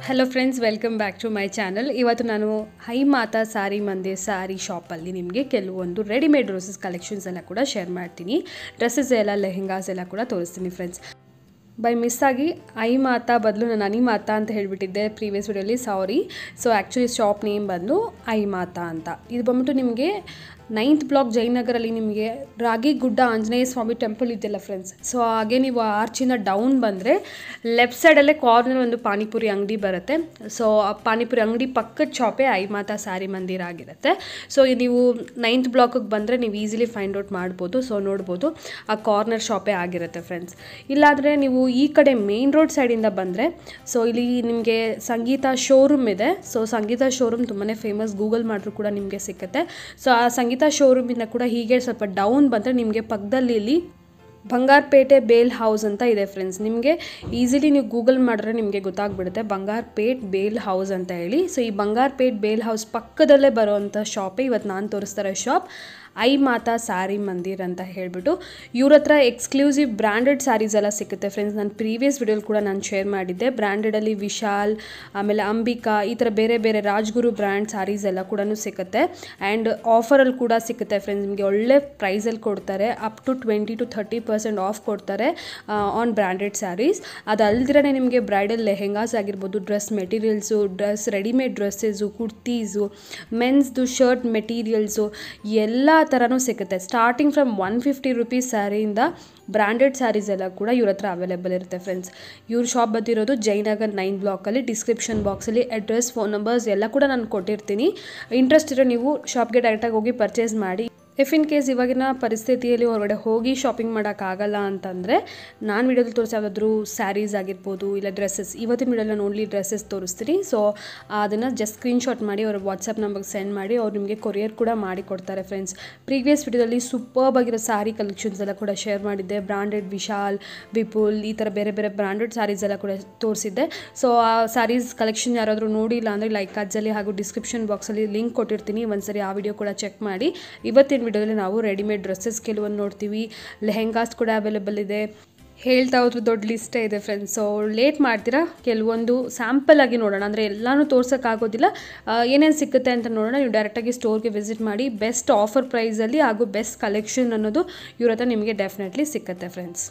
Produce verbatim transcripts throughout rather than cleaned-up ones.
Hello friends, welcome back to my channel. ಇವತ್ತು ನಾನು high ಮಾತಾ ಸಾರಿ ಮಂದಿರ್ ಸಾರಿ ಶಾಪಲ್ಲಿ ನಿಮಗೆ ಕೆಲವೊಂದು ರೆಡಿಮೇಡ್ ಡ್ರೆಸ್ಸಸ್ ಕಲೆಕ್ಷನ್ಸ್ ಎಲ್ಲ ಕೂಡ ಶೇರ್ ಮಾಡ್ತೀನಿ. ಡ್ರೆಸ್ಸಸ್ ಎಲ್ಲ ಲೆಹೆಂಗಾಸ್ ಎಲ್ಲ ಕೂಡ ತೋರಿಸ್ತೀನಿ ಫ್ರೆಂಡ್ಸ್. ಬೈ ಮಿಸ್ ಆಗಿ ಐ ಮಾತಾ ಬದಲು ನಾನು ಅನಿ ಮಾತಾ ಅಂತ ಹೇಳಿಬಿಟ್ಟಿದ್ದೆ ಪ್ರೀವಿಯಸ್ ವಿಡಿಯೋಲಿ, sorry. So actually shop name ಬಂದು ಐ ಮಾತಾ ಅಂತ. ಇದು ಬಂದ್ಬಿಟ್ಟು ನಿಮಗೆ ನೈನ್ತ್ ಬ್ಲಾಕ್ ಜಯನಗರಲ್ಲಿ ನಿಮಗೆ ರಾಗಿಗುಡ್ಡ ಆಂಜನೇಯ ಸ್ವಾಮಿ ಟೆಂಪಲ್ ಇದೆಯಲ್ಲ ಫ್ರೆಂಡ್ಸ್. ಸೊ ಹಾಗೆ ನೀವು ಆರ್ಚಿಂದ ಡೌನ್ ಬಂದರೆ ಲೆಫ್ಟ್ ಸೈಡಲ್ಲೇ ಕಾರ್ನರ್ ಒಂದು ಪಾನಿಪುರಿ ಅಂಗಡಿ ಬರುತ್ತೆ. ಸೊ ಆ ಪಾನಿಪುರಿ ಅಂಗಡಿ ಪಕ್ಕದ ಶಾಪೇ ಐ ಮಾತಾ ಸಾರಿ ಮಂದಿರ ಆಗಿರುತ್ತೆ. ಸೊ ನೀವು ನೈನ್ತ್ ಬ್ಲಾಕಿಗೆ ಬಂದರೆ ನೀವು ಈಸಿಲಿ ಫೈಂಡ್ ಔಟ್ ಮಾಡ್ಬೋದು. ಸೊ ನೋಡ್ಬೋದು ಆ ಕಾರ್ನರ್ ಶಾಪೇ ಆಗಿರುತ್ತೆ ಫ್ರೆಂಡ್ಸ್. ಇಲ್ಲಾಂದರೆ ನೀವು ಈ ಕಡೆ ಮೇನ್ ರೋಡ್ ಸೈಡಿಂದ ಬಂದರೆ ಸೊ ಇಲ್ಲಿ ನಿಮಗೆ ಸಂಗೀತ ಶೋರೂಮ್ ಇದೆ. ಸೊ ಸಂಗೀತ ಶೋರೂಮ್ ತುಂಬಾ ಫೇಮಸ್, ಗೂಗಲ್ ಮಾಡಿದ್ರು ಕೂಡ ನಿಮಗೆ ಸಿಗುತ್ತೆ. ಸೊ ಆ ಸಂಗೀತ ಶೋರೂಮಿಂದ ಕೂಡ ಹೀಗೆ ಸ್ವಲ್ಪ ಡೌನ್ ಬಂದರೆ ನಿಮಗೆ ಪಕ್ಕದಲ್ಲಿ ಇಲ್ಲಿ ಬಂಗಾರಪೇಟೆ ಬೇಲ್ ಹೌಸ್ ಅಂತ ಇದೆ ಫ್ರೆಂಡ್ಸ್. ನಿಮಗೆ ಈಸಿಲಿ ನೀವು ಗೂಗಲ್ ಮಾಡಿದ್ರೆ ನಿಮಗೆ ಗೊತ್ತಾಗ್ಬಿಡುತ್ತೆ ಬಂಗಾರಪೇಟ್ ಬೇಲ್ ಹೌಸ್ ಅಂತ ಹೇಳಿ. ಸೊ ಈ ಬಂಗಾರಪೇಟ್ ಬೇಲ್ ಹೌಸ್ ಪಕ್ಕದಲ್ಲೇ ಬರೋವಂಥ ಶಾಪೇ ಇವತ್ತು ನಾನು ತೋರಿಸ್ತಾರೆ ಶಾಪ್ ಐ ಮಾತಾ ಸಾರಿ ಮಂದಿರ್ ಅಂತ ಹೇಳಿಬಿಟ್ಟು. ಇವ್ರ ಹತ್ರ ಎಕ್ಸ್ಕ್ಲೂಸಿವ್ ಬ್ರ್ಯಾಂಡೆಡ್ ಸ್ಯಾರೀಸ್ ಎಲ್ಲ ಸಿಗುತ್ತೆ ಫ್ರೆಂಡ್ಸ್. ನಾನು ಪ್ರೀವಿಯಸ್ ವಿಡಿಯೋಲಿ ಕೂಡ ನಾನು ಶೇರ್ ಮಾಡಿದ್ದೆ. ಬ್ರ್ಯಾಂಡೆಡಲ್ಲಿ ವಿಶಾಲ್, ಆಮೇಲೆ ಅಂಬಿಕಾ, ಈ ಥರ ಬೇರೆ ಬೇರೆ ರಾಜ್ಗುರು ಬ್ರ್ಯಾಂಡ್ ಸ್ಯಾರೀಸ್ ಎಲ್ಲ ಕೂಡ ಸಿಗುತ್ತೆ. ಆ್ಯಂಡ್ ಆಫರಲ್ಲಿ ಕೂಡ ಸಿಗುತ್ತೆ ಫ್ರೆಂಡ್ಸ್. ನಿಮಗೆ ಒಳ್ಳೆ ಪ್ರೈಸಲ್ಲಿ ಕೊಡ್ತಾರೆ, up to twenty to thirty percent off ಕೊಡ್ತಾರೆ ಆನ್ ಬ್ರ್ಯಾಂಡೆಡ್ ಸ್ಯಾರೀಸ್. ಅದಲ್ದಿರೇ ನಿಮಗೆ ಬ್ರೈಡಲ್ ಲೆಹೆಂಗಾಸ್ ಆಗಿರ್ಬೋದು, dress materials, dress readymade dresses, kurtis, ಮೆನ್ಸ್ದು ಶರ್ಟ್ ಮೆಟೀರಿಯಲ್ಸು ಎಲ್ಲ ಥರನೂ ಸಿಗುತ್ತೆ. Starting from one fifty rupees ಸ್ಯಾರಿಯಿಂದ ಬ್ರ್ಯಾಂಡೆಡ್ ಸ್ಯಾರೀಸ್ ಎಲ್ಲ ಕೂಡ ಇವ್ರ ಹತ್ರ ಅವೈಲೇಬಲ್ ಇರುತ್ತೆ ಫ್ರೆಂಡ್ಸ್. ಇವ್ರ ಶಾಪ್ ಬಂದಿರೋದು ಜಯನಗರ್ ನೈನ್ ಬ್ಲಾಕಲ್ಲಿ. ಡಿಸ್ಕ್ರಿಪ್ಷನ್ ಬಾಕ್ಸಲ್ಲಿ ಅಡ್ರೆಸ್, ಫೋನ್ ನಂಬರ್ಸ್ ಎಲ್ಲ ಕೂಡ ನಾನು ಕೊಟ್ಟಿರ್ತೀನಿ. ಇಂಟ್ರೆಸ್ಟ್ ಇರೋ ನೀವು ಶಾಪ್ಗೆ ಡೈರೆಕ್ಟಾಗಿ ಹೋಗಿ ಪರ್ಚೇಸ್ ಮಾಡಿ. ಇಫ್ ಇನ್ ಕೇಸ್ ಇವಾಗಿನ ಪರಿಸ್ಥಿತಿಯಲ್ಲಿ ಹೊರಗಡೆ ಹೋಗಿ ಶಾಪಿಂಗ್ ಮಾಡೋಕ್ಕಾಗಲ್ಲ ಅಂತಂದರೆ ನಾನು ವಿಡಿಯೋದಲ್ಲಿ ತೋರಿಸಿ ಯಾವುದಾದ್ರೂ ಸ್ಯಾರೀಸ್ ಆಗಿರ್ಬೋದು ಇಲ್ಲ ಡ್ರೆಸ್ಸಸ್, ಇವತ್ತಿನ ವಿಡಿಯೋದಲ್ಲಿ ನಾನು ಓನ್ಲಿ ಡ್ರೆಸ್ಸಸ್ ತೋರಿಸ್ತೀನಿ. ಸೊ ಅದನ್ನು ಜಸ್ಟ್ ಸ್ಕ್ರೀನ್ಶಾಟ್ ಮಾಡಿ ಅವ್ರ ವಾಟ್ಸಪ್ ನಂಬರ್ಗೆ ಸೆಂಡ್ ಮಾಡಿ ಅವ್ರು ನಿಮಗೆ ಕೊರಿಯರ್ ಕೂಡ ಮಾಡಿ ಕೊಡ್ತಾರೆ ಫ್ರೆಂಡ್ಸ್. ಪ್ರೀವಿಯಸ್ ವಿಡಿಯೋದಲ್ಲಿ ಸೂಪರ್ಬ್ ಆಗಿರೋ ಸ್ಯಾರಿ ಕಲೆಕ್ಷನ್ಸ್ ಎಲ್ಲ ಕೂಡ ಶೇರ್ ಮಾಡಿದ್ದೆ. ಬ್ರ್ಯಾಂಡೆಡ್ ವಿಶಾಲ್, ವಿಪುಲ್, ಈ ಥರ ಬೇರೆ ಬೇರೆ ಬ್ರ್ಯಾಂಡೆಡ್ ಸ್ಯಾರೀಸ್ ಎಲ್ಲ ಕೂಡ ತೋರಿಸಿದ್ದೆ. ಸೊ ಆ ಸ್ಯಾರೀಸ್ ಕಲೆಕ್ಷನ್ ಯಾರಾದರೂ ನೋಡಿಲ್ಲ ಅಂದರೆ ಲೈಕ್ ಅಜ್ಜಲ್ಲಿ ಹಾಗೂ ಡಿಸ್ಕ್ರಿಪ್ಷನ್ ಬಾಕ್ಸಲ್ಲಿ ಲಿಂಕ್ ಕೊಟ್ಟಿರ್ತೀನಿ, ಒಂದ್ಸರಿ ಆ ವಿಡಿಯೋ ಕೂಡ ಚೆಕ್ ಮಾಡಿ. ಇವತ್ತಿನ ವಿಡಿಯೋದಲ್ಲಿ ನಾವು ರೆಡಿಮೇಡ್ ಡ್ರೆಸ್ಸಸ್ ಕೆಲವೊಂದು ನೋಡ್ತೀವಿ, ಲೆಹೆಂಗಾಸ್ ಕೂಡ ಅವೈಲೇಬಲ್ ಇದೆ. ಹೇಳ್ತಾ ಹೋದ್ರು ದೊಡ್ಡ ಲಿಸ್ಟೇ ಇದೆ ಫ್ರೆಂಡ್ಸ್. ಸೊ ಲೇಟ್ ಮಾಡ್ತೀರಾ, ಕೆಲವೊಂದು ಸ್ಯಾಂಪಲ್ ಆಗಿ ನೋಡೋಣ. ಅಂದರೆ ಎಲ್ಲನೂ ತೋರ್ಸೋಕ್ಕಾಗೋದಿಲ್ಲ, ಏನೇನು ಸಿಗುತ್ತೆ ಅಂತ ನೋಡೋಣ. ನೀವು ಡೈರೆಕ್ಟಾಗಿ ಸ್ಟೋರ್ಗೆ ವಿಸಿಟ್ ಮಾಡಿ. ಬೆಸ್ಟ್ ಆಫರ್ ಪ್ರೈಸಲ್ಲಿ ಹಾಗೂ ಬೆಸ್ಟ್ ಕಲೆಕ್ಷನ್ ಅನ್ನೋದು ಇವ್ರ ಹತ್ರ ನಿಮಗೆ ಡೆಫಿನೆಟ್ಲಿ ಸಿಗುತ್ತೆ ಫ್ರೆಂಡ್ಸ್.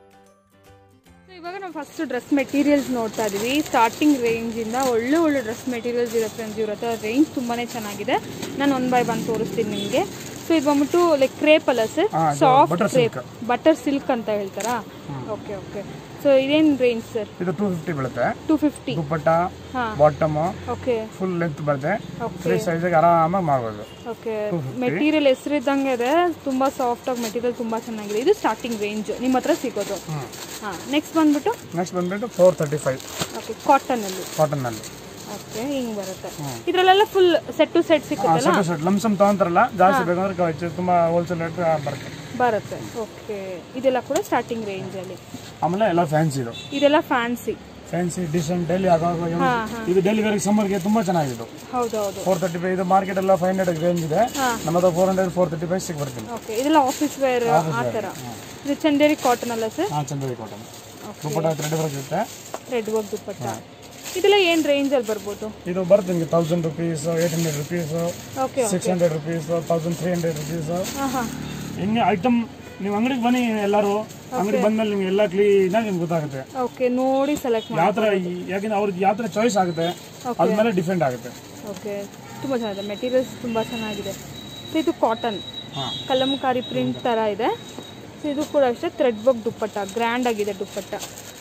ಇವಾಗ ನಾವು ಫಸ್ಟ್ ಡ್ರೆಸ್ ಮೆಟೀರಿಯಲ್ಸ್ ನೋಡ್ತಾ ಇದ್ದೀವಿ. ಸ್ಟಾರ್ಟಿಂಗ್ ರೇಂಜಿಂದ ಒಳ್ಳೆ ಒಳ್ಳೆ ಡ್ರೆಸ್ ಮೆಟೀರಿಯಲ್ಸ್ ಇದೆ ಫ್ರೆಂಡ್ಸ್. ಇವ್ರ ಹತ್ರ ರೇಂಜ್ ತುಂಬಾ ಚೆನ್ನಾಗಿದೆ. ನಾನು ಒನ್ ಬೈ ಒನ್ ತೋರಿಸ್ತೀನಿ ನಿಮಗೆ. ಸೊ ಇದು ಬಂದ್ಬಿಟ್ಟು ಲೈಕ್ ಕ್ರೇಪ್ ಅಲ್ಲ sir, soft crepe, butter silk ಅಂತ ಹೇಳ್ತಾರಾ? Okay okay. ಸೊ ಇದೇನ್ ರೇಂಜ್ ಸರ್? ಇದು ಟೂ ಫಿಫ್ಟಿ ಬೀಳುತ್ತೆ. Two fifty dupatta, bottom, okay, full length ಬರುತ್ತೆ. ಫ್ರೀ ಸೈಜ್ ಗೆ ಆರಾಮಾಗಿ ಮಾಡಬಹುದು. ಓಕೆ. ಮೆಟೀರಿಯಲ್ ಹೆಸರಿದ್ದಂಗೆ ಇದೆ, ತುಂಬಾ ಸಾಫ್ಟ್ ಆಗಿ ಮೆಟೀರಿಯಲ್ ತುಂಬಾ ಚೆನ್ನಾಗಿದೆ. ಇದು ಸ್ಟಾರ್ಟಿಂಗ್ ರೇಂಜ್ ನಿಮ್ಮ ಹತ್ರ ಸಿಗೋದು. ಹಾ, ನೆಕ್ಸ್ಟ್ ಬಂದ್ಬಿಟ್ಟು ನೆಕ್ಸ್ಟ್ ಬಂದ್ಬಿಟ್ಟು four thirty five. Okay, cotton ಅಲ್ಲಿ ಕಾಟನ್ ಅಲ್ಲಿ ಓಕೆ, ಹಿಂಗ್ ಬರುತ್ತೆ. ಇದ್ರಲ್ಲೆಲ್ಲ ಫುಲ್ ಸೆಟ್ ಟು ಸೆಟ್ ಸಿಗುತ್ತಲ್ಲ? ಸೆಟ್ ಟು ಸೆಟ್ ಲಂಸಮ್ ತಗೊಂತಾರಲ್ಲ, ಜಾಸ್ತಿ ಬೇಕಂದ್ರೆ ತುಂಬಾ ಹೋಲ್ಸೇಲ್ ರೇಟ್ ಬರುತ್ತೆ ಬರುತ್ತೆ ಓಕೆ. ಇದೆಲ್ಲ ಕೂಡ ಸ್ಟಾರ್ಟಿಂಗ್ ರೇಂಜ್ ಅಲ್ಲಿ. ಆಮೇಲೆ ಎಲ್ಲ ಫ್ಯಾನ್ಸಿ, ಇದು ಇದೆಲ್ಲ ಫ್ಯಾನ್ಸಿ ಫ್ಯಾನ್ಸಿ ಡಿಸೆಂಟ್ ಡೈಲಿ ಆಗುವಾಗ ಇದು ಡೈಲಿ ವೇರ್ ಸಮ್ಮರ್ ಗೆ ತುಂಬಾ ಚೆನ್ನಾಗಿದೆ. ಹೌದೌದು. ಫೋರ್ ತರ್ಟಿ ಫೈವ್ ಇದು ಮಾರ್ಕೆಟ್ ಎಲ್ಲ ಫೈವ್ ಹಂಡ್ರೆಡ್ ರೇಂಜ್ ಇದೆ. ನಮ್ಮದು four hundred four thirty five ಸಿಗ್ ಬರ್ತೀನಿ. ಓಕೆ, ಇದೆಲ್ಲ ಆಫೀಸ್ ವೇರ್ ಆ ತರ. ಇದು ಚಂದೇರಿ ಕಾಟನ್ ಅಲ್ಲ ಸರ್? ಹಾ, Chanderi cotton. Dupatta red work ಇರುತ್ತೆ, ರೆಡ್ ವರ್ಕ್ ದುಪ್ಪಟ್ಟ. ಇದೆಲ್ಲ ಏನ್ ರೇಂಜ್ ಅಲ್ಲಿ ಬರ್ಬೋದು? ಇದು ಬರುತ್ತೆ ನಿಮಗೆ thousand rupees, eight hundred rupees, six hundred rupees, thousand three hundred rupees. ಹಿಂಗೆ ಐಟಮ್ ನೀವು ಅಂಗಡಿಗೆ ಬನ್ನಿ, ಎಲ್ಲರೂ ಅಂಗಡಿಗೆ ಬಂದ್ಮೇಲೆ ನಿಮ್ಗೆ ಎಲ್ಲ ಕ್ಲೀನ್ ಆಗಿ ನಿಮ್ಗೆ ಗೊತ್ತಾಗುತ್ತೆ. ಓಕೆ, ನೋಡಿ ಸೆಲೆಕ್ಟ್ ಮಾಡಿ ಯಾವ ಥರ, ಯಾಕಂದ್ರೆ ಅವ್ರಿಗೆ ಯಾವ ಥರ ಚಾಯ್ಸ್ ಆಗುತ್ತೆ ಅದ್ಮೇಲೆ ಡಿಫೆಂಡ್ ಆಗುತ್ತೆ. ಓಕೆ, ತುಂಬಾ ಚೆನ್ನಾಗಿದೆ ಮೆಟೀರಿಯಲ್ಸ್, ತುಂಬಾ ಚೆನ್ನಾಗಿದೆ. ಇದು ಕಾಟನ್ ಕಲಂಕಾರಿ ಪ್ರಿಂಟ್ ತರ ಇದೆ. ಇದು ಕೂಡ ಅಷ್ಟೇ ಥ್ರೆಡ್ ವರ್ಕ್ ದುಪ್ಪಟ್ಟ, ಗ್ರ್ಯಾಂಡ್ ಆಗಿದೆ ದುಪ್ಪಟ್ಟ.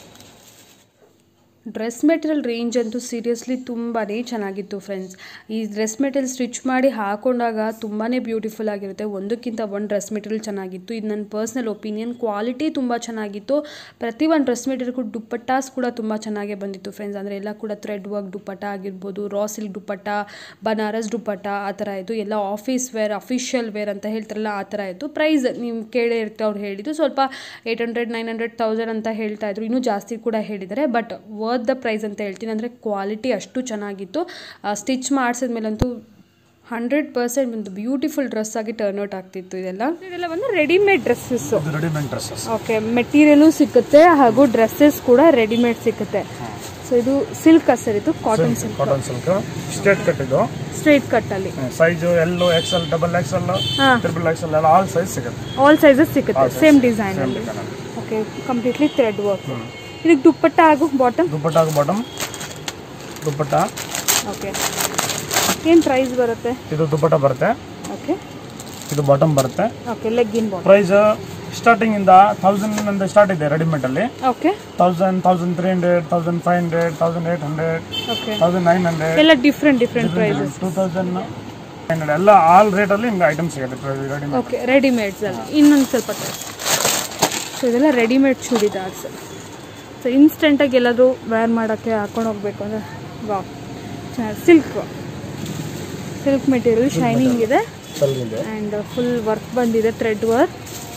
ಡ್ರೆಸ್ ಮೆಟೀರಿಯಲ್ ರೇಂಜ್ ಅಂತೂ ಸೀರಿಯಸ್ಲಿ ತುಂಬಾ ಚೆನ್ನಾಗಿತ್ತು ಫ್ರೆಂಡ್ಸ್. ಈ ಡ್ರೆಸ್ ಮೆಟೀರಿಯಲ್ ಸ್ಟಿಚ್ ಮಾಡಿ ಹಾಕೊಂಡಾಗ ತುಂಬಾ ಬ್ಯೂಟಿಫುಲ್ ಆಗಿರುತ್ತೆ. ಒಂದಕ್ಕಿಂತ ಒಂದು ಡ್ರೆಸ್ ಮೆಟೀರಿಯಲ್ ಚೆನ್ನಾಗಿತ್ತು. ಇದು ನನ್ನ ಪರ್ಸ್ನಲ್ ಒಪಿನಿಯನ್. ಕ್ವಾಲಿಟಿ ತುಂಬ ಚೆನ್ನಾಗಿತ್ತು. ಪ್ರತಿ ಒಂದು ಡ್ರೆಸ್ ಮೆಟೀರಿಯಲ್ಗೂ ದುಪ್ಪಟ್ಟಾಸ್ ಕೂಡ ತುಂಬ ಚೆನ್ನಾಗೇ ಬಂದಿತ್ತು ಫ್ರೆಂಡ್ಸ್. ಅಂದರೆ ಎಲ್ಲ ಕೂಡ ಥ್ರೆಡ್ ವರ್ಕ್ ದುಪ್ಪಟ್ಟ ಆಗಿರ್ಬೋದು, ರಾ ಸಿಲ್ಕ್ ದುಪ್ಪಟ್ಟ, ಬನಾರಸ್ ದುಪ್ಪಟ್ಟ, ಆ ಥರ ಆಯಿತು. ಎಲ್ಲ ಆಫೀಸ್ ವೇರ್, ಅಫಿಷಿಯಲ್ ವೇರ್ ಅಂತ ಹೇಳ್ತಾರಲ್ಲ ಆ ಥರ ಆಯಿತು. ಪ್ರೈಸ್ ನೀವು ಕೇಳೇ ಇರ್ತೀವಿ, ಅವ್ರು ಹೇಳಿದ್ದು ಸ್ವಲ್ಪ eight hundred nine hundred thousand ಅಂತ ಹೇಳ್ತಾ ಇದ್ರು. ಇನ್ನೂ ಜಾಸ್ತಿ ಕೂಡ ಹೇಳಿದ್ದಾರೆ, ಬಟ್ ದ ಪ್ರೈಸ್ ಅಂತ ಹೇಳ್ತೀನಿ. ಅಂದರೆ ಕ್ವಾಲಿಟಿ ಅಷ್ಟು ಚೆನ್ನಾಗಿತ್ತು. ಸ್ಟಿಚ್ ಮಾಡಿಸಿದ್ಮೇಲಂತೂ ಹಂಡ್ರೆಡ್ ಪರ್ಸೆಂಟ್ ಒಂದು ಬ್ಯೂಟಿಫುಲ್ ಡ್ರೆಸ್ ಆಗಿ ಟರ್ನ್ ಔಟ್ ಆಗ್ತಿತ್ತು. ಇದೆಲ್ಲ ಇದೆಲ್ಲ ಒಂದು readymade dresses. Readymade dresses okay, material ಸಿಗುತ್ತೆ ಹಾಗೂ ಡ್ರೆಸ್ಸಸ್ ಕೂಡ ರೆಡಿಮೇಡ್ ಸಿಗುತ್ತೆ. ಸೊ ಇದು ಸಿಲ್ಕ್ ಸರ್, ಇದು cotton silk. Cotton silk straight cut, ಇದು ಸ್ಟ್ರೇಟ್ ಕಟ್ ಅಲ್ಲಿ size L, XL, double XL, triple XL ಎಲ್ಲ ಆಲ್ ಸೈಜ್ ಸಿಗುತ್ತೆ. ಆಲ್ ಸೈಜಸ್ ಸಿಗುತ್ತೆ ಸೇಮ್ ಡಿಸೈನ್ ಅಲ್ಲಿ. Okay, completely thread work. ಇದಕ್ಕೆ ದುಪ್ಪಟ್ಟ ಹಾಗೂ ಬಾಟಮ್, ದುಪ್ಪಟ್ಟ ಹಾಗೂ ಬಾಟಮ್, ದುಪ್ಪಟ್ಟ. ಓಕೆ, ಏನು ಪ್ರೈಸ್ ಬರುತ್ತೆ? ಇದು ದುಪ್ಪಟ್ಟ ಬರುತ್ತೆ. ಓಕೆ, ಇದು ಬಾಟಮ್ ಬರುತ್ತೆ. Okay, legging bottom. Price starting ಇಂದ ತೌಸಂಡ್ ಇಂದ ಸ್ಟಾರ್ಟ್ ಇದೆ ರೆಡಿಮೇಡ್ ಅಲ್ಲಿ. Okay, thousand, thousand three hundred, thousand five hundred, thousand eight hundred, okay, thousand nine hundred ಎಲ್ಲ different different prices. Two thousand nine hundred ಎಲ್ಲ all rate ಅಲ್ಲಿ ನಿಮ್ಗೆ item ಸಿಗುತ್ತೆ readymade. Okay, readymades ಅಲ್ಲಿ ಇನ್ನೊಂದು ಸ್ವಲ್ಪ ಟೈಪ್. ಸೊ ಇದೆಲ್ಲ ರೆಡಿಮೇಡ್ ಚೂಡಿದಾರ್ಸ್. ಸೊ ಇನ್ಸ್ಟೆಂಟಾಗಿ ಎಲ್ಲಾದರೂ ವೇರ್ ಮಾಡೋಕ್ಕೆ ಹಾಕೊಂಡು ಹೋಗ್ಬೇಕು ಅಂದರೆ ವಾ, ಸಿಲ್ಕ್ ಸಿಲ್ಕ್ ಮೆಟೀರಿಯಲ್ ಶೈನಿಂಗ್ ಇದೆ ಆ್ಯಂಡ್ ಫುಲ್ ವರ್ಕ್ ಬಂದಿದೆ, ಥ್ರೆಡ್ ವರ್ಕ್.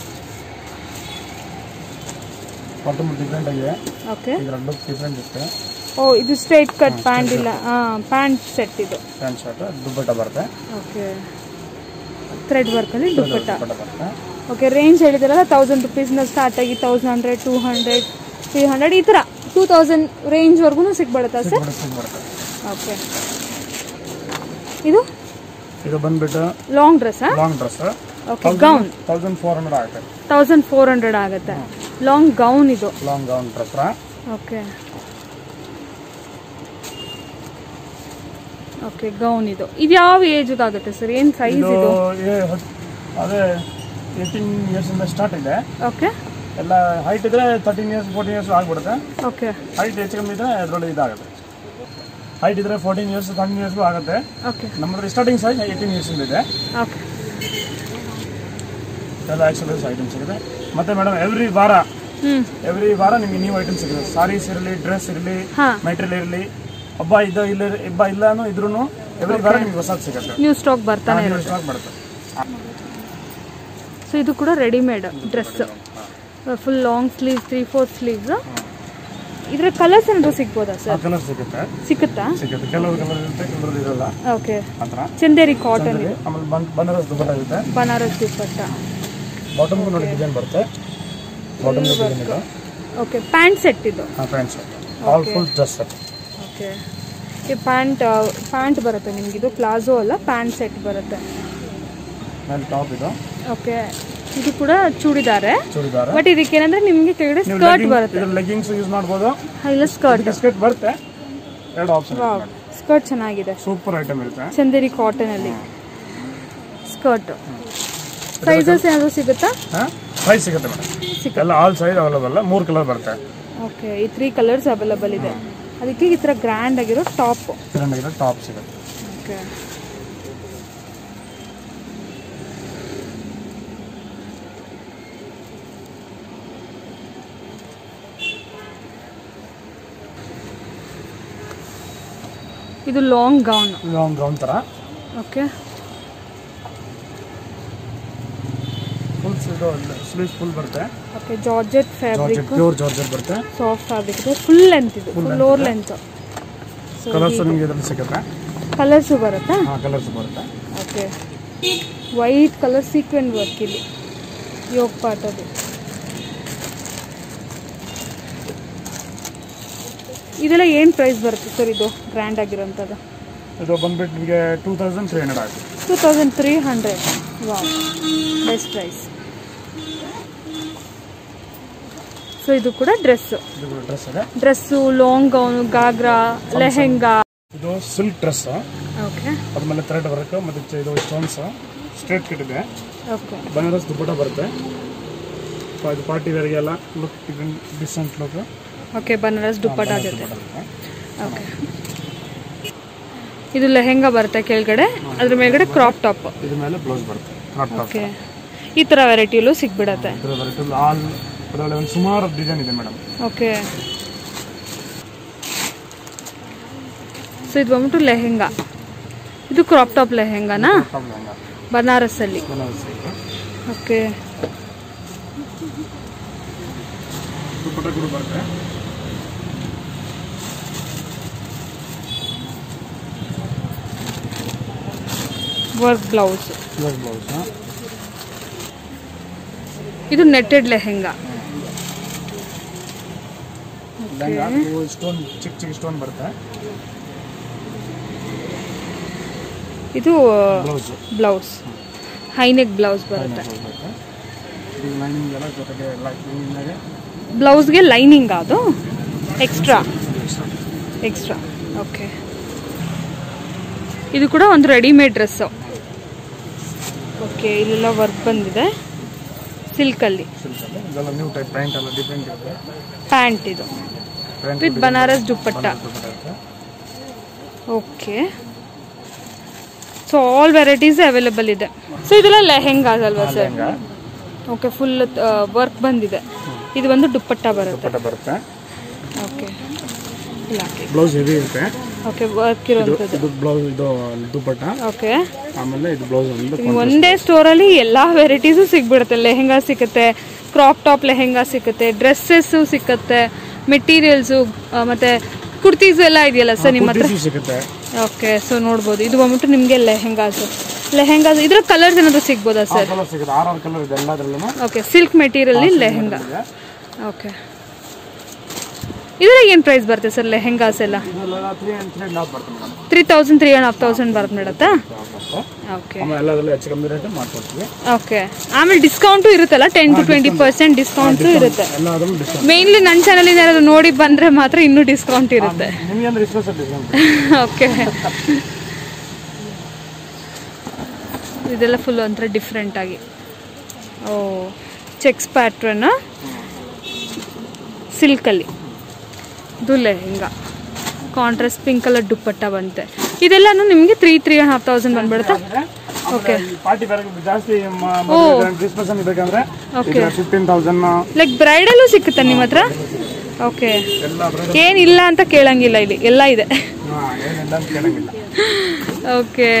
ಡಿಫ್ರೆಂಟ್ ಆಗಿದೆ. ಓಕೆ, ಡಿಫ್ರೆಂಟ್ ಇರುತ್ತೆ. ಓ, ಇದು ಸ್ಟ್ರೈಟ್ ಕಟ್ ಪ್ಯಾಂಟ್ ಇಲ್ಲ, ಹಾಂ ಪ್ಯಾಂಟ್ ಸೆಟ್ ಇದು. ಪ್ಯಾಂಟ್ ಶರ್ಟ್ ದುಪ್ಪಟ್ಟ ಬರುತ್ತೆ. ಓಕೆ, ಥ್ರೆಡ್ ವರ್ಕಲ್ಲಿ ದುಪ್ಪಟ್ಟ ಬರುತ್ತೆ. ಓಕೆ, ರೇಂಜ್ ಹೇಳಿದಾರಲ್ಲ ತೌಸಂಡ್ ರುಪೀಸ್ನ ಸ್ಟಾರ್ಟ್ ಆಗಿ thousand hundred, two hundred, three hundred ಈ ಥರ ಟೂ ತೌಸಂಡ್ ರೇಂಜ್ವರೆಗೂ ಸಿಗ್ಬಿಡುತ್ತಾ ಸರ್? ಓಕೆ, ಇದು ಇದು ಬಂದ್ಬಿಟ್ಟು long dress. Long dress. Okay, gown thousand four hundred ಆಗುತ್ತೆ. ತೌಸಂಡ್ ಫೋರ್ ಹಂಡ್ರೆಡ್ ಆಗುತ್ತೆ. ಲಾಂಗ್ ಗೌನ್ ಇದು. Long gown dress. Okay, okay, gown ಇದು. ಇದು ಯಾವ ಏಜ್ಗೆ ಆಗುತ್ತೆ ಸರ್? ಏನು ಸೈಜ್ ಇದು? ಅದೇ ಏಯ್ಟೀನ್ ಇಯರ್ಸ್ ಇಂದ ಸ್ಟಾರ್ಟ್ ಇದೆ. ಓಕೆ, ಎಲ್ಲ ಹೈಟ್ ಇದ್ರೆ ತರ್ಟೀನ್ ಇಯರ್ಸ್ ಫೋರ್ಟೀನ್ ಇಯರ್ಸ್ ಆಗ್ಬಿಡುತ್ತೆ. ಓಕೆ, ಹೈಟ್ ಹೆಚ್ಚು ಕಮ್ಮಿ ಇದ್ರೆ ಅದರಲ್ಲಿ ಇದಾಗುತ್ತೆ. ಹೈಟ್ ಇದ್ರೆ ಫೋರ್ಟೀನ್ ಇಯರ್ಸ್ ತರ್ಟೀನ್ ಇಯರ್ಸ್ ಆಗುತ್ತೆ. ಓಕೆ, ನಮ್ಮದ್ರ ಸ್ಟಾರ್ಟಿಂಗ್ ಸೈಜ್ ಏಯ್ಟೀನ್ ಇಯರ್ಸ್ ಇಂದ ಇದೆ. ಓಕೆ, ಎಲ್ಲ ಎಕ್ಸಲೈಸ್ ಐಟಮ್ಸ್ ಸಿಗುತ್ತೆ. ಮತ್ತೆ ಮೇಡಮ್ ಎವ್ರಿ ವಾರ ಎವ್ರಿ ವಾರ ನಿಮಗೆ ನ್ಯೂ ಐಟಮ್ಸ್ ಸಿಗುತ್ತೆ. ಸಾರೀಸ್ ಇರಲಿ, ಡ್ರೆಸ್ ಇರಲಿ, ಮೆಟೀರಿಯಲ್ ಇರಲಿ, ಹಬ್ಬ ಇದು ಇಲ್ಲ ಹಬ್ಬ ಇಲ್ಲಾನು ಇದ್ರೂ ಎವ್ರಿ ವಾರ ನಿಮ್ಗೆ ಹೊಸದು ಸಿಗುತ್ತೆ. ನ್ಯೂ ಸ್ಟಾಕ್ ಬರ್ತಾನೆ ನ್ಯೂ ಸ್ಟಾಕ್ ಬರುತ್ತೆ. ಸೊ ಇದು ಕೂಡ readymade dress, full long sleeve, three fourth sleeves. ಇದ್ರ ಕಲರ್ಸ್ ಏನಾದ್ರು ಸಿಗ್ಬೋದಾ ಸರ್? ಕಲರ್ ಸಿಗುತ್ತೆ. ಸಿಗುತ್ತಾ? ಸಿಗುತ್ತೆ. ಕೆಲವು ಕಲರ್ ಇರುತ್ತೆ, ಕೆಲವರು ಇರಲ್ಲ. ಓಕೆ, ಚಂದೇರಿ ಕಾಟನ್ ಇದೆ. ಆಮೇಲೆ ಬನಾರಸ್ ದುಪ್ಪಟ್ಟ ಇರುತ್ತೆ. ಬನಾರಸ್ ದುಪ್ಪಟ್ಟ. ಬಾಟಮ್ ನೋಡಿ ಡಿಸೈನ್ ಬರುತ್ತೆ. ಬಾಟಮ್ ಡಿಸೈನ್ ಇದೆ. ಓಕೆ, ಪ್ಯಾಂಟ್ ಸೆಟ್ ಇದು. ಹಾಂ, pant set all full dress set. Okay, ಈ ಪ್ಯಾಂಟ್ ಪ್ಯಾಂಟ್ ಬರುತ್ತೆ ನಿಮ್ಗೆ, ಇದು ಪ್ಲಾಜೋ ಅಲ್ಲ, ಪ್ಯಾಂಟ್ ಸೆಟ್ ಬರುತ್ತೆ. ಮೇಲೆ ಟಾಪ್ ಇದು. ಓಕೆ, ಇದು ಕೂಡ ಚೂಡಿದಾರೆ. ಚೂಡಿದಾರ. ಬಟ್ ಇದಕ್ಕೆ ಏನಂದ್ರೆ ನಿಮಗೆ ಕೆಳಗಡೆ ಸ್ಕರ್ಟ್ ಬರುತ್ತೆ. ಇದು ಲೆಗ್ಗಿಂಗ್ಸ್ ಯೂಸ್ ಮಾಡಬಹುದು. ಇಲ್ಲ, ಸ್ಕರ್ಟ್ ಸ್ಕರ್ಟ್ ಬರುತ್ತೆ. ಎರಡು ಆಪ್ಷನ್. ವಾವ್, ಸ್ಕರ್ಟ್ ಚೆನ್ನಾಗಿದೆ. ಸೂಪರ್ ಐಟಮ್ ಇರುತ್ತೆ. ಚಂದೇರಿ ಕಾಟನ್ ಅಲ್ಲಿ ಸ್ಕರ್ಟ್. ಸೈಜಸ್ ಏನಾದ್ರು ಸಿಗುತ್ತಾ? ಹಾಂ, ಸೈಜ್ ಸಿಗುತ್ತೆ ಮೇಡಮ್. ಎಲ್ಲ ಆಲ್ ಸೈಜ್ ಅವೈಲೇಬಲ್. ಮೂರು ಕಲರ್ ಬರುತ್ತೆ. ಓಕೆ, ಈ ತ್ರೀ ಕಲರ್ಸ್ ಅವೈಲೇಬಲ್ ಇದೆ. ಅದಕ್ಕೆ ಈ ಥರ ಗ್ರ್ಯಾಂಡ್ ಆಗಿರೋ ಟಾಪ್. ಗ್ರ್ಯಾಂಡ್ ಆಗಿರೋ ಟಾಪ್ ಸಿಗುತ್ತೆ. ಓಕೆ, ಇದು ಲಾಂಗ್ ಗೌನ್. ಲಾಂಗ್ ಗೌನ್ ತರ. ಓಕೆ, ಫುಲ್ ಸ್ಲೀವ್ಸ್ ಫುಲ್ ಬರುತ್ತೆ. Okay, georgette fabric, pure georgette ಬರುತ್ತೆ. ಸಾಫ್ಟ್ ಫ್ಯಾಬ್ರಿಕ್ ಇದೆ. ಫುಲ್ ಲೆಂತ್ ಇದು, ಫುಲ್ ಲೋರ್ ಲೆಂತ್. ಕಲರ್ಸ್ ನಿಮಗೆ ಇದರಲ್ಲಿ ಸಿಗುತ್ತೆ. ಕಲರ್ಸ್ ಬರುತ್ತಾ? ಹಾಂ, ಕಲರ್ಸ್ ಬರುತ್ತೆ. Okay, white colour sequin work ಇಲ್ಲಿ ಯೋಗ್ ಪಾರ್ಟ್ ಅದು. ಇದೆಲ್ಲ ಏನು ಪ್ರೈಸ್ ಬರುತ್ತೆ ಸರ್? ಇದು ಗ್ರ್ಯಾಂಡ್ ಆಗಿರೋಂಥದ್ದು ಇದು ಬಂದ್ಬಿಟ್ಟು ನಿಮಗೆ ಟೂ ತೌಸಂಡ್ ತ್ರೀ ಹಂಡ್ರೆಡ್ ಆಗುತ್ತೆ. Two thousand three hundred wow, best price. So ಇದು ಕೂಡ ಡ್ರೆಸ್. ಡ್ರೆಸ್ ಇದೆ. Dress, long gown, ghagra, lehenga. ಇದು ಸಿಲ್ಕ್ ಡ್ರೆಸ್. ಓಕೆ, ಅದ್ಮೇಲೆ ಥ್ರೆಡ್ ವರ್ಕ್ ಮತ್ತೆ ಇದು ಸ್ಟೋನ್ಸ್ ಸ್ಟ್ರೇಟ್ ಕಟ್ ಇದೆ. ಓಕೆ, ಬನಾರಸ್ ದುಪ್ಪಟ್ಟ ಬರುತ್ತೆ. ಇದು ಪಾರ್ಟಿ ವೇರ್ಗೆಲ್ಲ look decent look. Okay, Banaras dupatta ಜೊತೆ. ಓಕೆ, ಇದು ಲೆಹೆಂಗಾ ಬರುತ್ತೆ ಕೆಳಗಡೆ, ಅದ್ರ ಮೇಲ್ಗಡೆ ಕ್ರಾಪ್ ಟಾಪ್. ಇದ್ರ ಮೇಲೆ ಬ್ಲೌಸ್ ಬರುತ್ತೆ. Crop top. ಓಕೆ, ಈ ತರ ವೆರೈಟಿಯಲ್ಲೂ ಸಿಗ್ಬಿಡತ್ತೆ. ಇದರ ವೆರೈಟಿ ಆಲ್ ಅದರಲ್ಲಿ ಒಂದು ಸುಮಾರು ಡಿಸೈನ್ ಇದೆ ಮೇಡಮ್. ಓಕೆ, ಸೊ ಇದು ಬಂದ್ಬಿಟ್ಟು ಲೆಹೆಂಗಾ. ಇದು ಕ್ರಾಪ್ ಟಾಪ್ ಲೆಹೆಂಗಾನಾ? ಬನಾರಸ್ ಅಲ್ಲಿ. ಓಕೆ, ದುಪ್ಪಟ್ಟ ಕೂಡ ಬರುತ್ತೆ. Work blouse. Work blouse. ಇದು ನೆಟ್ಟೆಡ್ ಲೆಹೆಂಗಾ. ಲೆಹಂಗಾ ಸ್ಟೋನ್ ಚಿಕ್ಕ ಚಿಕ್ಕ ಸ್ಟೋನ್ ಬರುತ್ತೆ. ಇದು ಬ್ಲೌಸ್ ಬ್ಲೌಸ್ ಹೈನೆಕ್ ಬ್ಲೌಸ್ ಬರುತ್ತೆ. ಲೈನಿಂಗ್ ಎಲ್ಲ ಜೊತೆಗೆ ಲೈನಿಂಗ್ ಬ್ಲೌಸ್ಗೆ ಲೈನಿಂಗ್ ಅದು ಎಕ್ಸ್ಟ್ರಾ ಎಕ್ಸ್ಟ್ರಾ ಓಕೆ. ಇದು ಕೂಡ ಒಂದು ರೆಡಿಮೇಡ್ ಡ್ರೆಸ್ಸು. ಓಕೆ, ಇಲ್ಲೆಲ್ಲ ವರ್ಕ್ ಬಂದಿದೆ ಸಿಲ್ಕಲ್ಲಿ. ಪ್ಯಾಂಟ್ ಇದು with Banaras dupatta. Okay, so all varieties available ಇದೆ. ಸೊ ಇದೆಲ್ಲ ಲೆಹೆಂಗಾ ಅಲ್ವಾ ಸರ್? ಓಕೆ, ಫುಲ್ ವರ್ಕ್ ಬಂದಿದೆ. ಇದು ಒಂದು ದುಪ್ಪಟ್ಟ ಬರುತ್ತೆ. ಓಕೆ, ಬ್ಲೌಸ್ ಹೆವಿ ಇರುತ್ತೆ. ಓಕೆ, ವರ್ಕ್ ಇರುವಂತದ್ದು. ಇದು ಬ್ಲೌಸ್, ಇದು ದುಪ್ಪಟ್ಟ. ಓಕೆ, ಆಮೇಲೆ ಇದು ಬ್ಲೌಸ್. ಒಂದೇ ಸ್ಟೋರ್ ಅಲ್ಲಿ ಎಲ್ಲಾ ವೆರೈಟೀಸು ಸಿಗ್ಬಿಡುತ್ತೆ. ಲೆಹೆಂಗಾ ಸಿಗುತ್ತೆ, ಕ್ರಾಪ್ ಟಾಪ್ ಲೆಹೆಂಗಾ ಸಿಗುತ್ತೆ, ಡ್ರೆಸ್ಸಸ್ ಸಿಗುತ್ತೆ, ಮೆಟೀರಿಯಲ್ಸ್ ಮತ್ತೆ ಕುರ್ತೀಸ್ ಎಲ್ಲ ಇದೆಯಲ್ಲ ಸರ್ ನಿಮ್ಮ ಹತ್ರ? ಸಿಗುತ್ತೆ. ಓಕೆ, ಸೊ ನೋಡ್ಬೋದು. ಇದು ಬಂದ್ಬಿಟ್ಟು ನಿಮಗೆ ಲೆಹೆಂಗಾಸ್ ಲೆಹೆಂಗಾಸ್ ಇದ್ರ ಕಲರ್ಸ್ ಏನಾದ್ರು ಸಿಗ್ಬೋದಾ sir? Okay, silk material lehenga. Okay, ಇದರ ಏನ್ ಪ್ರೈಸ್ ಬರುತ್ತೆ ಸರ್ ಲೆಹೆಂಗಾಸ್ ಎಲ್ಲ? Three thousand three and half thousand ಬರುತ್ತೆ ಮೇಡತ್ತಾ? ಓಕೆ ಓಕೆ, ಆಮೇಲೆ ಡಿಸ್ಕೌಂಟು ಇರುತ್ತಲ್ಲ, ten to twenty percent discount ಇರುತ್ತೆ. ಮೇನ್ಲಿ ನನ್ನ ಚಾನಲ್ ಏನಾದ್ರು ನೋಡಿ ಬಂದ್ರೆ ಮಾತ್ರ ಇನ್ನೂ ಡಿಸ್ಕೌಂಟ್ ಇರುತ್ತೆ. ಓಕೆ, ಇದೆಲ್ಲ ಫುಲ್ ಒಂಥರ ಡಿಫ್ರೆಂಟ್ ಆಗಿ. ಓ, ಚೆಕ್ಸ್ ಪ್ಯಾಟ್ರನ್ ಸಿಲ್ಕಲ್ಲಿ. ಇದು lehenga contrast pink colour dupatta ಬಂತೆ. ಇದೆಲ್ಲಾನು ನಿಮಗೆ three three and half thousand ಬಂದ್ಬಿಡುತ್ತಾ? ಓಕೆ, ಲೈಕ್ ಬ್ರೈಡಲ್ಲೂ ಸಿಕ್ಕುತ್ತಾ ನಿಮ್ಮ ಹತ್ರ? ಓಕೆ, ಏನಿಲ್ಲ ಅಂತ ಕೇಳಂಗಿಲ್ಲ, ಇಲ್ಲಿ ಎಲ್ಲ ಇದೆ. Okay,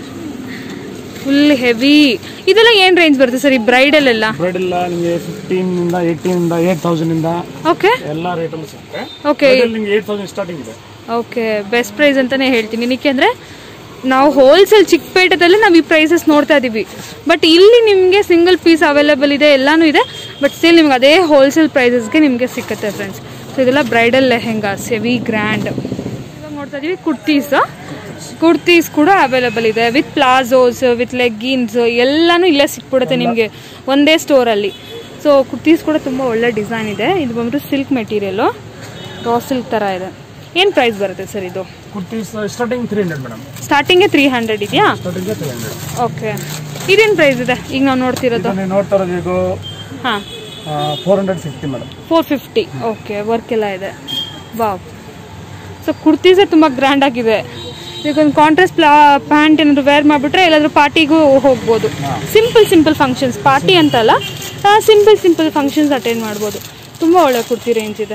full heavy. ಇದೆಲ್ಲ ಏನ್ ರೇಂಜ್ ಬರುತ್ತೆ ಸರ್ ಈ ಬ್ರೈಡಲ್ ಎಲ್ಲ? ಬ್ರೈಡಲ್ ನಿಮಗೆ ಫಿಫ್ಟೀನ್ ಇಂದ ಏಯ್ಟೀನ್ ಇಂದ ಏಟ್ ತೌಸಂಡ್ ಇಂದ ಓಕೆ ಎಲ್ಲ ರೇಟ್ ಅಲ್ಲೂ ಸಿಗುತ್ತೆ. ಓಕೆ, ನಿಮಗೆ ಏಟ್ ತೌಸಂಡ್ ಸ್ಟಾರ್ಟಿಂಗ್ ಇದೆ. ಓಕೆ, ಬೆಸ್ಟ್ ಪ್ರೈಸ್ ಅಂತಾನೆ ಹೇಳ್ತೀನಿ. ಏಕೆಂದ್ರೆ ನಾವು ಹೋಲ್ಸೇಲ್ ಚಿಕ್ಕಪೇಟೆದಲ್ಲಿ ನಾವು ಈ ಪ್ರೈಸಸ್ ನೋಡ್ತಾ ಇದೀವಿ, ಬಟ್ ಇಲ್ಲಿ ನಿಮಗೆ ಸಿಂಗಲ್ ಪೀಸ್ ಅವೈಲೇಬಲ್ ಇದೆ, ಎಲ್ಲಾನು ಇದೆ, ಬಟ್ ಸ್ಟಿಲ್ ನಿಮ್ಗೆ ಅದೇ ಹೋಲ್ಸೇಲ್ ಪ್ರೈಸಸ್ಗೆ ನಿಮಗೆ ಸಿಕ್ಕುತ್ತೆ ಫ್ರೆಂಡ್ಸ್. ಸೊ ಇದೆಲ್ಲ ಬ್ರೈಡಲ್ ಲೆಹೆಂಗಾಸ್ ಹೆವಿ ಗ್ರ್ಯಾಂಡ್. ಇವಾಗ ನೋಡ್ತಾ ಇದೀವಿ ಕುರ್ತೀಸ್. ಕುರ್ತೀಸ್ ಕೂಡ ಅವೈಲೇಬಲ್ ಇದೆ ವಿತ್ ಪ್ಲಾಜೋಸ್, ವಿತ್ ಲೆಗ್ಗಿನ್ಸ್, ಎಲ್ಲಾನು ಇಲ್ಲೇ ಸಿಕ್ಬಿಡುತ್ತೆ ನಿಮಗೆ ಒಂದೇ ಸ್ಟೋರಲ್ಲಿ. ಸೊ ಕುರ್ತೀಸ್ ಕೂಡ ತುಂಬ ಒಳ್ಳೆ ಡಿಸೈನ್ ಇದೆ. ಇದು ಬಂದ್ಬಿಟ್ಟು ಸಿಲ್ಕ್ ಮೆಟೀರಿಯಲ್, ರಾ ಸಿಲ್ಕ್ ಥರ ಇದೆ. ಏನು ಪ್ರೈಸ್ ಬರುತ್ತೆ ಸರ್ ಇದು? Kurtis starting three hundred madam. Starting three hundred ಇದೆಯಾ? ಓಕೆ, ಇದೇನು ಪ್ರೈಸ್ ಇದೆ ಈಗ ನಾವು ನೋಡ್ತಿರೋದು? ನೋಡ್ತಾ ಇರೋದು ಇದು ಹಾಂ four hundred fifty madam. Four fifty okay, work ಎಲ್ಲ ಇದೆ. ವಾವ್, ಸೊ ಕುರ್ತೀಸೇ ತುಂಬ ಗ್ರ್ಯಾಂಡ್ ಆಗಿದೆ. ಇದಕ್ಕೊಂದು ಕಾಂಟ್ರಾಸ್ಟ್ ಪ್ಯಾಂಟ್ ಏನಾದ್ರು ವೇರ್ ಮಾಡಿಬಿಟ್ರೆ ಎಲ್ಲಾದ್ರೂ ಪಾರ್ಟಿಗೂ ಹೋಗ್ಬೋದು. ಸಿಂಪಲ್ ಸಿಂಪಲ್ ಫಂಕ್ಷನ್ಸ್, ಪಾರ್ಟಿ ಅಂತಲ್ಲ, ಸಿಂಪಲ್ ಸಿಂಪಲ್ ಫಂಕ್ಷನ್ಸ್ ಅಟೆಂಡ್ ಮಾಡ್ಬೋದು. ತುಂಬ ಒಳ್ಳೆ ಕುರ್ತಿ ರೇಂಜ್ ಇದೆ.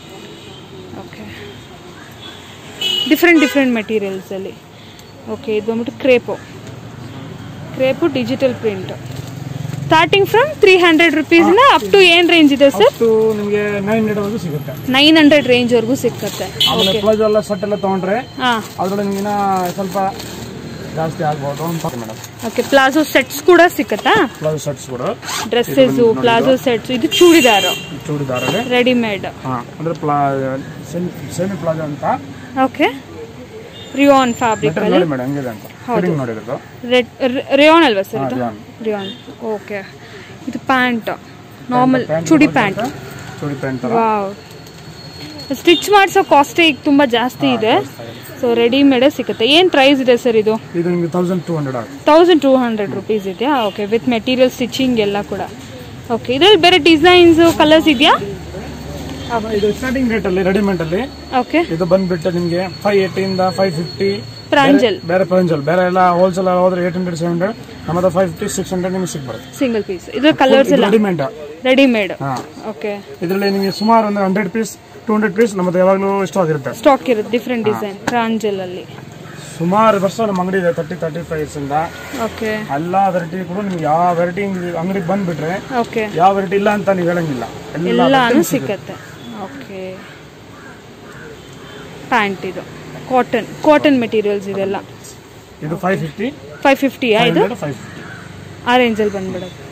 ಓಕೆ, ಡಿಫ್ರೆಂಟ್ ಡಿಫ್ರೆಂಟ್ ಮೆಟೀರಿಯಲ್ಸಲ್ಲಿ. ಓಕೆ, ಇದು ಬಂದ್ಬಿಟ್ಟು crepe crepe digital print. Starting from three hundred ರುಪೀಸಿಂದ ಅಪ್ ಟು ಏನು ರೇಂಜ್ ಇದೆ ಸರ್? ನಿಮಗೆ ನೈನ್ ಹಂಡ್ರೆಡ್ ವರೆಗೂ ಸಿಗುತ್ತೆ. ನೈನ್ ಹಂಡ್ರೆಡ್ ರೇಂಜ್ವರೆಗೂ ಸಿಗುತ್ತೆ. ಓಕೆ, ಪ್ಲಾಜೋ ಎಲ್ಲ ಸೆಟ್ ಎಲ್ಲ ತೊಗೊಂಡ್ರೆ ಅದರೊಳಗೆ ನಿಮಗೆ ಸ್ವಲ್ಪ ಜಾಸ್ತಿ ಆಗ್ಬೋದು ಅಂತ ಮೇಡಮ್. ಓಕೆ, ಪ್ಲಾಜೋ ಸೆಟ್ಸ್ ಕೂಡ ಸಿಕ್ಕತ್ತಾ? ಪ್ಲಾಜೋ ಸೆಟ್ಸ್ ಕೂಡ, ಡ್ರೆಸ್ಸಸ್, ಪ್ಲಾಜೋ ಸೆಟ್ಸ್. ಇದು ಚೂಡಿದಾರ ಚೂಡಿದಾರ ರೆಡಿಮೇಡ್. ಹಾ, ಅಂದ್ರೆ ಸೆಮಿ ಪ್ಲಾಜೋ ಅಂತ. ಓಕೆ, ರಿಯಾನ್ ಫ್ಯಾಬ್ರಿಕ್ ಅಲ್ಲಿ ನೋಡಿ ಮೇಡಮ್, ಹೆಂಗಿದೆ ಅಂತ ಫಿಟ್ಟಿಂಗ್ ನೋಡಿರೋದು. ರೆಡ್ ರಿಯಾನ್ ಅಲ್ವಾ ಸರ್ ಇದು? ರಿಯಾನ್. ಓಕೆ, ಇದು pant normal chudi pant. Chudi pant. Wow, stitch ಮಾಡಿಸೋ ಕಾಸ್ಟ್ ಈಗ ತುಂಬಾ ಜಾಸ್ತಿ ಇದೆ. ಸೊ ರೆಡಿಮೇಡ್ ಸಿಗುತ್ತೆ. ಏನು ಪ್ರೈಸ್ ಇದೆ ಸರ್ ಇದು? ಇದು ನಿಮಗೆ thousand two hundred thousand two hundred rupees ಇದೆಯಾ? ಓಕೆ, ವಿತ್ ಮೆಟೀರಿಯಲ್ ಸ್ಟಿಚಿಂಗ್ ಎಲ್ಲ ಕೂಡ. ಓಕೆ, ಇದರಲ್ಲಿ ಬೇರೆ ಡಿಸೈನ್ಸ್ ಕಲರ್ಸ್ ಇದೆಯಾ? ಇದು ಸ್ಟಾರ್ಟಿಂಗ್ ರೇಟ್ ಅಲ್ಲಿ ರೆಡಿಮೇಡ್ ಅಲ್ಲಿ. ಓಕೆ, ಇದು ಬಂದ್ಬಿಟ್ಟು ನಿಮಗೆ ಫೈವ್ ಏಟಿ ಇಂದ ಫೈವ್ ಫಿಫ್ಟಿ. ಪ್ರಾಂಜಲ್ ಬೇರೆ ಪ್ರಾಂಜಲ್ ಬೇರೆ ಎಲ್ಲ ಹೋಲ್ಸೇಲ್ ಹೋದ್ರೆ ಏಟ್ ಹಂಡ್ರೆಡ್ ಸೆವೆನ್ ಹಂಡ್ರೆಡ್, ನಮ್ಮದು ಫೈವ್ ಫಿಫ್ಟಿ ಸಿಕ್ಸ್ ಹಂಡ್ರೆಡ್ ನಿಮಗೆ ಸಿಗ್ಬರುತ್ತೆ ಸಿಂಗಲ್ ಪೀಸ್. ಇದ್ರ ಕಲರ್ಸ್ ಎಲ್ಲ ರೆಡಿಮೇಡ್ ರೆಡಿಮೇಡ್. ಓಕೆ, ಇದರಲ್ಲಿ ನಿಮಗೆ ಸುಮಾರು ಒಂದು hundred piece two hundred piece ನಮ್ಮದು ಯಾವಾಗಲೂ ಸ್ಟಾಕ್ ಇರುತ್ತೆ. ಸ್ಟಾಕ್ ಇರುತ್ತೆ ಡಿಫ್ರೆಂಟ್ ಡಿಸೈನ್ ಪ್ರಾಂಜಲ್ ಅಲ್ಲಿ. ಸುಮಾರು ವರ್ಷ ನಮ್ಮ ಅಂಗಡಿ ಇದೆ, ತರ್ಟಿ ತರ್ಟಿ ಫೈವ್ ಇಂದ. ಓಕೆ, ಎಲ್ಲ ವೆರೈಟಿ ಕೂಡ ನಿಮ್ಗೆ ಯಾವ ವೆರೈಟಿ ಅಂಗಡಿಗೆ ಬಂದ್ಬಿಟ್ರೆ ಓಕೆ ಯಾವ ವೆರೈಟಿ ಇಲ್ಲ ಅಂತ ನೀವು ಹೇಳಂಗಿಲ್ಲ, ಎಲ್ಲಾನು ಸಿಗುತ್ತೆ. ಓಕೆ, ಪ್ಯಾಂಟ್ ಇದು ಕಾಟನ್ ಕಾಟನ್ ಮೆಟೀರಿಯಲ್ಸ್ ಇದೆಲ್ಲ. ಇದು ಫೈವ್ ಫಿಫ್ಟಿ ಫೈವ್ ಫಿಫ್ಟಿಯಾ? ಇದು ಫೈವ್ ಫಿಫ್ಟಿ ಆ ರೇಂಜಲ್ಲಿ ಬಂದ್ಬಿಡುತ್ತೆ.